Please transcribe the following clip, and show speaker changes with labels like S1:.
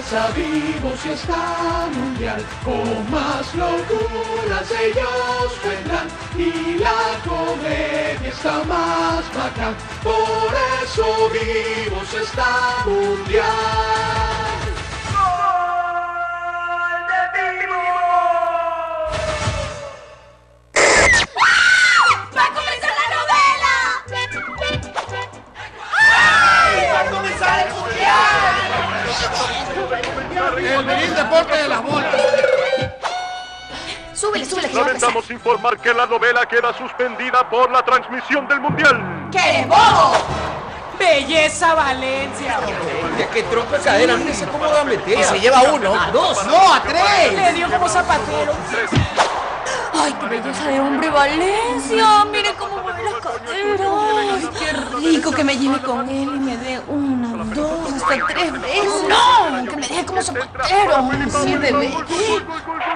S1: Barça vivo si está mundial, con más locuras ellos vendrán y la comedia está más bacán, por eso vivo si está mundial.
S2: El viril deporte de las bolas.
S3: Súbele, que
S4: Lamentamos informar que la novela queda suspendida por la transmisión del Mundial.
S3: ¡Qué bobo!
S5: ¡Belleza Valencia!
S2: Ya que trompa de cadera, mire se acomoda a meter.
S6: Y se lleva uno.
S2: A dos. No, a tres.
S5: Le dio como zapatero.
S3: ¡Ay, qué belleza de hombre Valencia! ¡Mire cómo mueve las caderas! ¡Ay, qué rico que me lleve con él y me dé una, dos, hasta tres veces! ¡No! ¡Que me deje como zapatero! ¡7 veces!